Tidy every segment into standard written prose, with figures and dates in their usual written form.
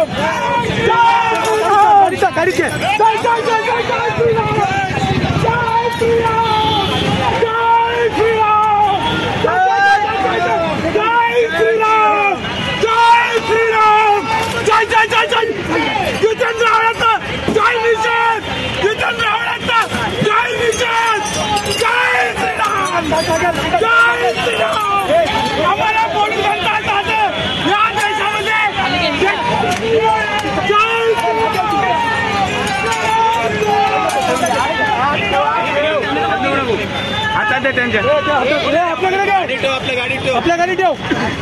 आपल्या गाडी ठेव.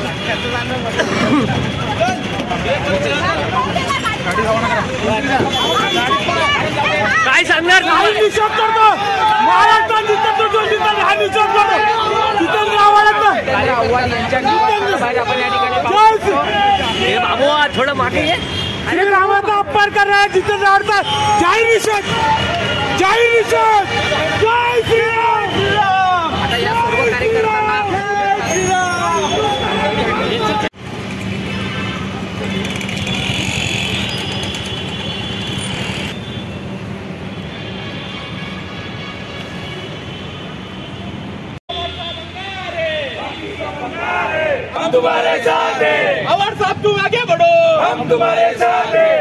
काय सांगणार निषेध करतो महाराष्ट्रात बाबू थोडं मागे रामाचा अपमान करणार जितेंद्र आव्हाडचा जाहीर निषेध जय श्रीराम. आता या सर्व कार्यकर्त्यांना हम तुम्हारे साथ हैं. आव्हाड साहब तुम आगे बढ़ो. हम तुम्हारे साथ हैं.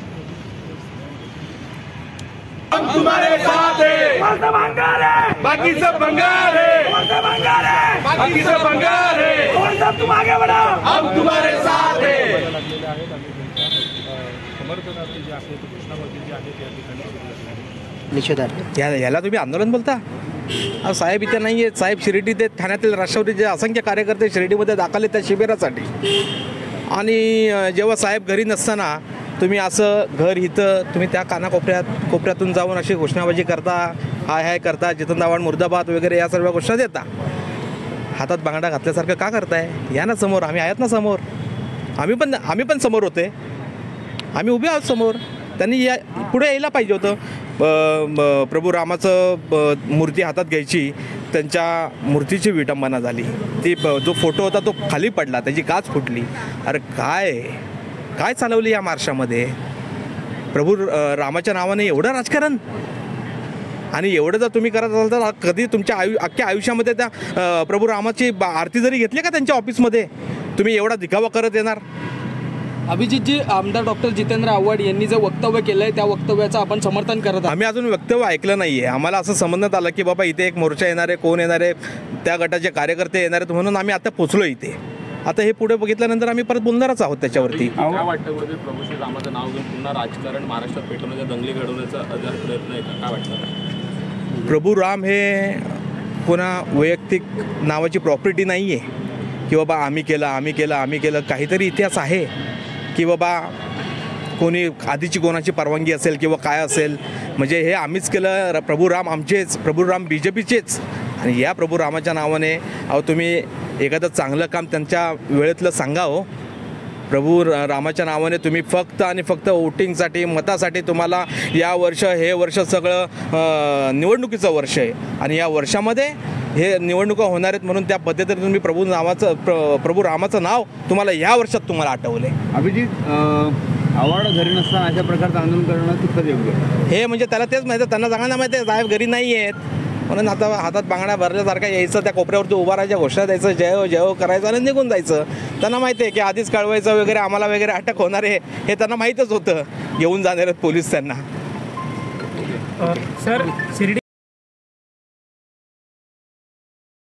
हम तुम्हारे साथ हैं. बाकी सब बंगाल है. बाकी सब बंगाल है. और सब तुम आगे बढ़ो. हम तुम्हारे साथ हैं. निषेधार्थ याला तुम्ही आंदोलन बोलता? साहेब इथे नाही आहेत. साहेब शिर्डीत आहेत. ठाण्यातील राष्ट्रवादीचे असंख्य कार्यकर्ते शिर्डीमध्ये दाखल आहेत त्या शिबिरासाठी. आणि जेव्हा साहेब घरी नसताना तुम्ही असं घर इथं तुम्ही त्या कोपऱ्यातून जाऊन अशी घोषणाबाजी करता, हाय करता, जितेंद्र आव्हाड मुर्दाबाद वगैरे या सर्व घोषणा देता. हातात बांगडा घातल्यासारखं का करताय? या ना समोर, आम्ही आहेत ना समोर. आम्ही पण समोर होते. आम्ही उभे आहोत समोर. त्यांनी पुढे यायला पाहिजे होतं. प्रभू रामाचं मूर्ती हातात घ्यायची, त्यांच्या मूर्तीची विटंबना झाली. ती जो फोटो होता तो खाली पडला, त्याची काच फुटली. अरे काय चालवली या महाराष्ट्रामध्ये? प्रभू रामाच्या नावाने एवढं राजकारण. आणि एवढं जर तुम्ही करत असाल तर कधी तुमच्या अख्ख्या आयुष्यामध्ये त्या प्रभू रामाची आरती जरी घेतली का त्यांच्या ऑफिसमध्ये, तुम्ही एवढा दिखावा करत येणार? अभिजितजी, आमदार डॉक्टर जितेंद्र आव्हाड यांनी जे वक्तव्य केलं आहे त्या वक्तव्याचं आपण समर्थन करत आहोत. आम्ही अजून वक्तव्य ऐकलं नाही आहे. आम्हाला असं समजण्यात आलं की बाबा इथे एक मोर्चा येणार आहे, कोण येणार आहे, त्या गटाचे कार्यकर्ते येणार आहेत म्हणून आम्ही आता पोचलो इथे. आता हे पुढे बघितल्यानंतर आम्ही परत बोलणारच आहोत त्याच्यावरती. काय वाटतं प्रभू श्री रामाचं नाव घेऊन पुन्हा राजकारण महाराष्ट्रात पेटवण्याचा, दंगली घडवण्याचा प्रयत्न आहे का? काय वाटतं? प्रभू राम हे कोणा वैयक्तिक नावाची प्रॉपर्टी नाही आहे की बाबा आम्ही केलं. काहीतरी इतिहास आहे की बाबा कोणी आधीची कोणाची परवानगी असेल किंवा काय असेल, म्हणजे हे आम्हीच केलं. प्रभू राम आमचेच, प्रभू राम BJPचेच. आणि या प्रभू रामाच्या नावाने तुम्ही एखादं चांगलं काम त्यांच्या वेळेतलं सांगा हो. प्रभू रामाच्या नावाने तुम्ही फक्त आणि फक्त वोटिंगसाठी, मतासाठी तुम्हाला हे वर्ष सगळं निवडणुकीचं वर्ष आहे. आणि या वर्षामध्ये हे निवडणुका होणार आहेत म्हणून त्या पद्धतीने तुम्ही प्रभू रामाचं नाव तुम्हाला या वर्षात तुम्हाला आठवले. अभिजित, आव्हाड घरी नसताना अशा प्रकारचं आंदोलन करणं कितपत योग्य? हे म्हणजे त्याला तेच माहिती आहे, त्यांना सांगायला माहिती आहे साहेब घरी नाही आहेत म्हणून आता हातात बांगड्या भरल्यासारखा यायचं, त्या कोपऱ्यावरती उभा राहायच्या, घोषणा द्यायचं, जय हो करायचं आणि निघून जायचं. त्यांना माहिती आहे की आधीच कळवायचं वगैरे, आम्हाला वगैरे अटक होणार आहे हे त्यांना माहीतच होतं. घेऊन जाणार आहेत पोलीस त्यांना. सर, शिर्डी